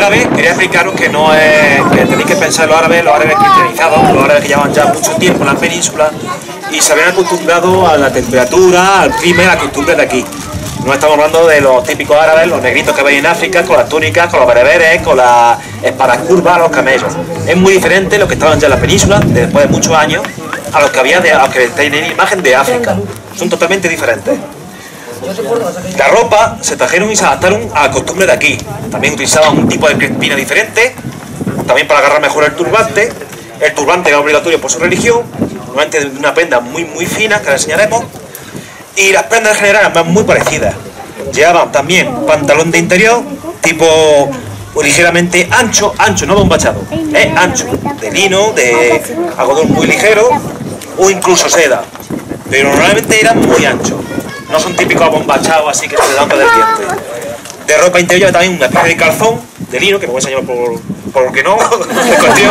árabe, quería explicaros que no es, que tenéis que pensar los árabes cristianizados, los árabes que llevan ya mucho tiempo en la península y se habían acostumbrado a la temperatura, al clima y a la costumbre de aquí. No estamos hablando de los típicos árabes, los negritos que veis en África, con las túnicas, con los bereberes, con las espadas curvas, los camellos. Es muy diferente los que estaban ya en la península, después de muchos años, a los que había, a los que tenéis imagen de África. Son totalmente diferentes. La ropa se trajeron y se adaptaron a la costumbre de aquí. También utilizaban un tipo de crespina diferente, también para agarrar mejor el turbante. El turbante era obligatorio por su religión, normalmente de una prenda muy fina, que la enseñaremos. Y las prendas en general eran muy parecidas. Llevaban también pantalón de interior, tipo ligeramente ancho, no bombachado, ancho, de lino, de algodón muy ligero o incluso seda. Pero normalmente eran muy anchos. No son típicos bombachados así que se dan para el diente. De ropa interior también una pieza de calzón de lino, que me voy a enseñar por que no, de cuestión.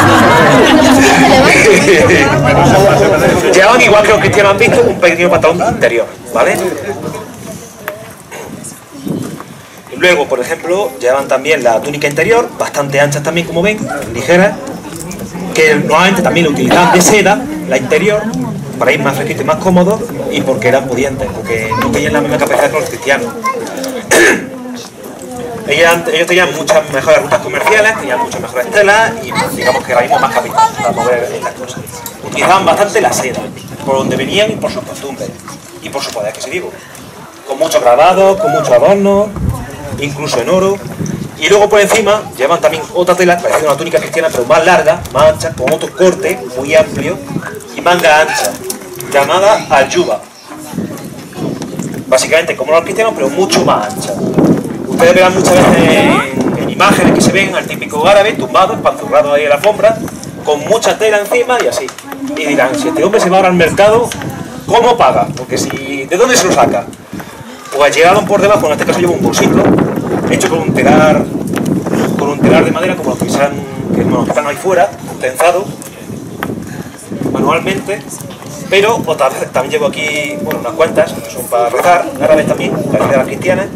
Llevaban, igual que los cristianos han visto, un pequeño pantalón interior, ¿vale? Y luego, por ejemplo, llevaban también la túnica interior, bastante anchas también, como ven, ligeras, que normalmente también lo utilizaban de seda, la interior, para ir más fresquito y más cómodo, y porque eran pudientes, porque no tenían la misma capacidad que los cristianos. Ellos tenían muchas mejores rutas comerciales, tenían muchas mejores telas y digamos que ahora mismo más capital para mover estas cosas. Utilizaban bastante la seda, por donde venían y por sus costumbres, y por su poder, que se digo, con muchos grabados, con muchos adornos, incluso en oro. Y luego por encima llevan también otra tela, parecida a una túnica cristiana, pero más larga, más ancha, con otro corte muy amplio y manga ancha, llamada ayuba. Básicamente como los cristianos, pero mucho más ancha. Ustedes verán muchas veces en imágenes que se ven al típico árabe tumbado, empanzurrado ahí en la alfombra, con mucha tela encima y así. Y dirán, si este hombre se va ahora al mercado, ¿cómo paga? Porque si, ¿de dónde se lo saca? Pues llevaban por debajo, en este caso lleva un bolsito, hecho con un telar de madera, como los que están ahí fuera, tensado, manualmente. Pero otra vez también llevo aquí, bueno, unas cuantas, que son para rezar, árabes también, para las cristianas.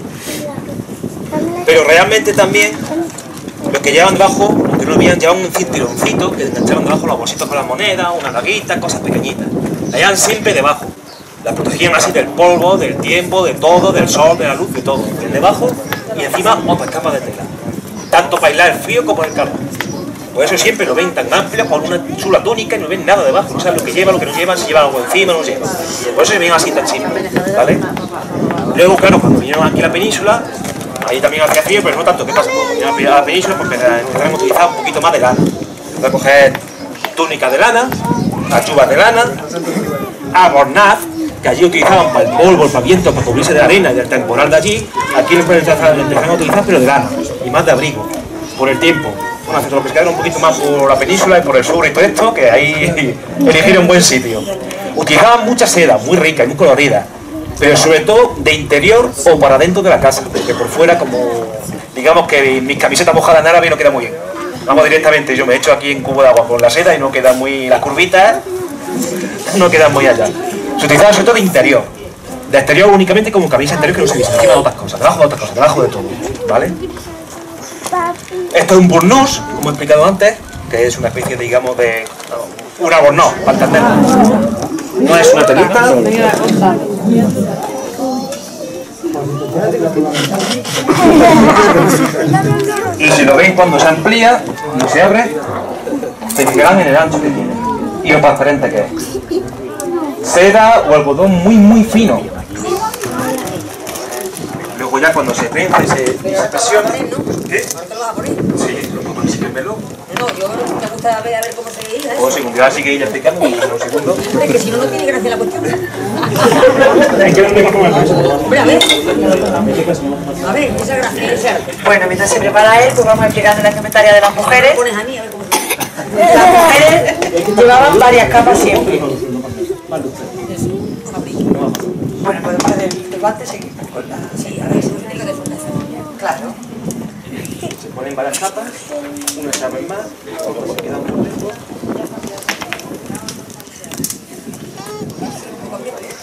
Pero realmente también, los que llevaban debajo, aunque no lo veían, llevaban un cinturoncito que enganchaban debajo los bolsitos con las monedas, unas daguitas, cosas pequeñitas. La llevaban siempre debajo. La protegían así del polvo, del tiempo, de todo, del sol, de la luz, de todo. El debajo y encima otras capas de tela. Tanto para aislar el frío como el calor. Por eso siempre lo ven tan amplio, con una chula túnica y no ven nada debajo. No saben lo que lleva, lo que no lleva, si lleva algo encima, no lleva. Por eso se ven así tan simples, ¿vale? Luego, claro, cuando vinieron aquí a la península, ahí también hacía frío, pero no tanto. ¿Qué pasa? Cuando vinieron a la península, porque empezaron a utilizar un poquito más de lana. Empezaron a coger túnicas de lana, achubas de lana, abornaz, que allí utilizaban para el polvo, el paviento, para cubrirse de la arena y del temporal de allí. Aquí lo empezaron a utilizar, pero de lana, y más de abrigo, por el tiempo. Bueno, los pescadores un poquito más por la península y por el sur y todo esto, que ahí eligieron un buen sitio. Utilizaban mucha seda, muy rica y muy colorida, pero sobre todo de interior o para dentro de la casa, porque por fuera, como digamos que mis camisetas mojadas en árabe no queda muy bien. Vamos directamente, yo me echo aquí en cubo de agua con la seda y no queda muy, las curvitas no quedan muy allá. Se utilizaba sobre todo de interior, de exterior únicamente como camisa interior, que no se viste encima de otras cosas, debajo de otras cosas, debajo de todo, ¿vale? Esto es un burnús, como he explicado antes, que es una especie, digamos, de un albornoz, para entenderlo. No es una telita. Y si lo veis cuando se amplía y se abre, se fijarán en el ancho que tiene y lo transparente que es. Seda o algodón muy fino. Luego ya cuando se prensa y se presiona. ¿Qué? Sí, lo pongo así primero. No, yo me gusta ver cómo se veía. O si ya sigue ella explicando, un segundo. Es que si no, no tiene gracia la cuestión. ¿En qué momento pongo el Hombre, a ver, esa gracia. Bueno, mientras se prepara él, pues vamos explicando la indumentaria de las mujeres. Pones a mí a ver cómo se ve. Las mujeres llevaban varias capas siempre. Bueno, pues después del guante seguimos con la... Sí, a ver, si no tiene que defender. Claro. Se ponen varias capas, una se abre más, otro se queda un poco dentro.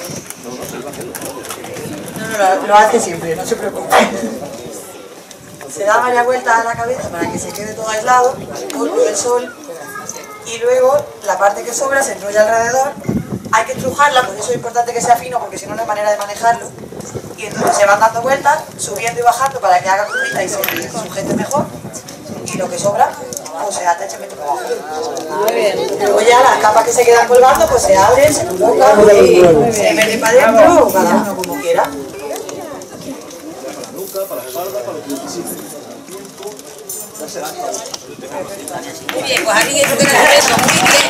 No, lo hace siempre, no se preocupe. Se da varias vueltas a la cabeza para que se quede todo aislado, polvo del sol, y luego la parte que sobra se enrolla alrededor. Hay que estrujarla, por eso es importante que sea fino, porque si no no hay manera de manejarlo. Y entonces se van dando vueltas, subiendo y bajando para que haga curvita y se sujete mejor. Y lo que sobra, pues se ata y se mete para abajo. Luego ya las capas que se quedan colgando, pues se abren, se colocan y se meten para adentro, o cada uno como quiera. Muy bien, pues aquí eso queda correcto, muy bien.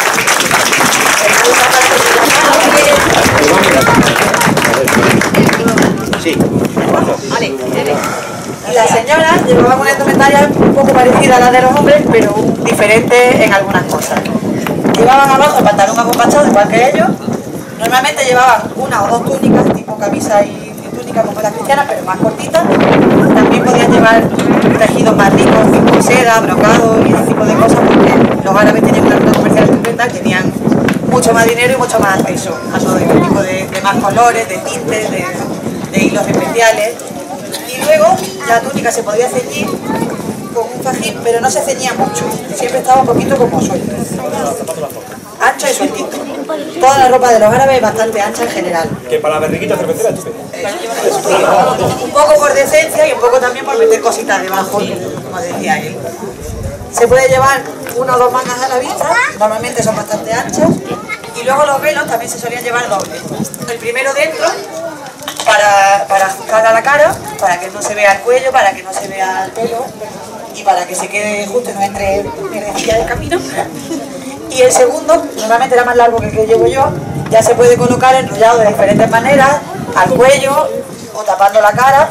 Sí. Vale, Y las señoras llevaban una indumentaria un poco parecida a la de los hombres, pero diferente en algunas cosas. Llevaban abajo el pantalón acompachado, igual que ellos. Normalmente llevaban una o dos túnicas, tipo camisa y túnica como las cristianas, pero más cortitas. También podían llevar tejidos más ricos, tipo seda, brocado y ese tipo de cosas, porque los árabes tenían una ruta comercial estupenda, tenían mucho más dinero y mucho más acceso a todo este tipo de más colores, de tintes, de hilos especiales. Y luego la túnica se podía ceñir con un fajín, pero no se ceñía mucho, siempre estaba un poquito como suelto, ancho y sueltito. Toda la ropa de los árabes es bastante ancha en general. Que para la berriquita cervecera es estupendo. Un poco por decencia y un poco también por meter cositas debajo, como decía él. Se puede llevar una o dos mangas a la vista, normalmente son bastante anchas, y luego los velos también se solían llevar dobles. El primero dentro, para ajustar a la cara, para que no se vea el cuello, para que no se vea el pelo y para que se quede justo y no entre mierdecilla de camino. Y el segundo, normalmente era más largo que el que llevo yo, ya se puede colocar enrollado de diferentes maneras, al cuello o tapando la cara,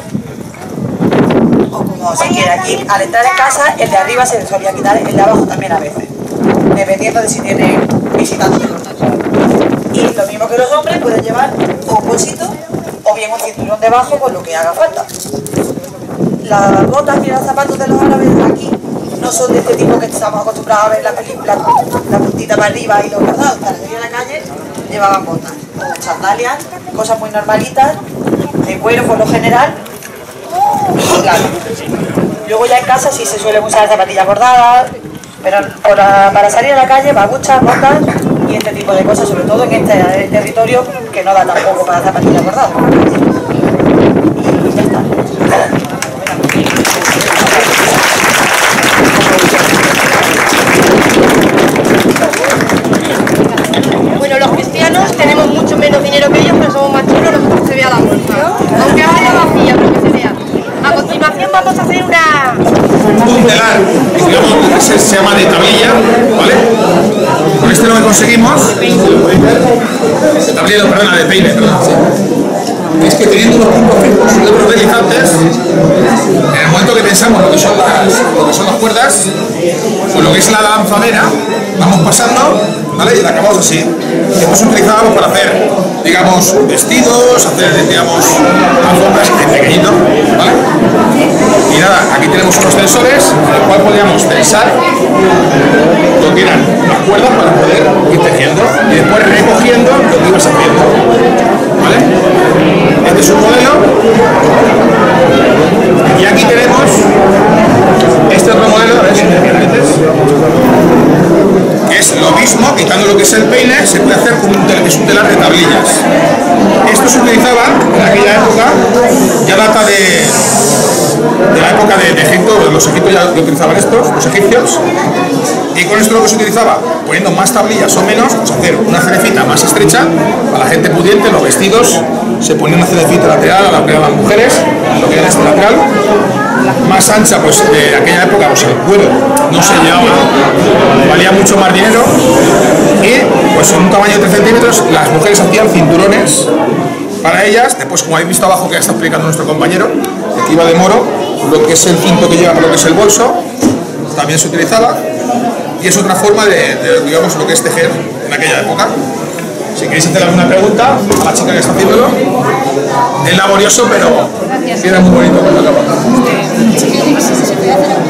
o como se quiera. Y al entrar en casa, el de arriba se le solía quitar, el de abajo también a veces, dependiendo de si tiene visitantes. Y lo mismo que los hombres, pueden llevar o un bolsito o bien un cinturón debajo con lo que haga falta. Las botas y los zapatos de los árabes aquí no son de este tipo que estamos acostumbrados a ver en las películas, la puntita para arriba y los bordados. Para salir a la calle llevaban botas o sandalias, cosas muy normalitas, de cuero por lo general, claro. Luego ya en casa sí se suelen usar zapatillas bordadas, pero para salir a la calle, babuchas, botas y este tipo de cosas, sobre todo en este territorio que no da tampoco para zapatillas bordadas. Y ya está. Bueno, los cristianos tenemos mucho menos dinero que ellos, pero somos más chulos, lo que se vea la bolsa. Aunque vaya vacía, pero que se vea. A continuación vamos a hacer un telar, digamos, se llama de tablilla, ¿vale? Con este lo que conseguimos, tablero, perdona, de peine, perdón, sí. Es que teniendo unos puntos fijos, unos deslizantes, en el momento que pensamos lo que son las cuerdas, pues lo que es la lanzadera, vamos pasando, ¿vale? Y la acabamos así. Esto se utilizaba para hacer, digamos, vestidos, hacer, digamos, alfombras en pequeñito, ¿vale? Y nada, aquí tenemos unos tensores, en el cual podíamos tensar lo que eran las cuerdas para poder ir tejiendo y después recogiendo lo que ibas haciendo, ¿vale? Este es un modelo y aquí tenemos este otro modelo, a ver si me permites, que es lo mismo, quitando lo que es el peine, se puede hacer con es un telar de tablillas. Esto se utilizaba en aquella época, ya data de la época de Egipto, los egipcios ya utilizaban estos, los egipcios, y con esto lo que se utilizaba, poniendo más tablillas o menos, pues hacer una cerecita más estrecha, para la gente pudiente, los vestidos, se ponía una cerecita lateral a la que eran las mujeres, lo que era este lateral, más ancha, pues de aquella época, pues el cuero no se llevaba, valía mucho más dinero, y pues en un tamaño de 3 centímetros las mujeres hacían cinturones para ellas. Después, como habéis visto abajo que ya está explicando nuestro compañero, aquí iba de moro, lo que es el cinto que lleva, lo que es el bolso, también se utilizaba, y es otra forma de digamos, lo que es tejer en aquella época. Si queréis hacer alguna pregunta a la chica que está haciéndolo, es laborioso, pero queda muy bonito cuando acaba.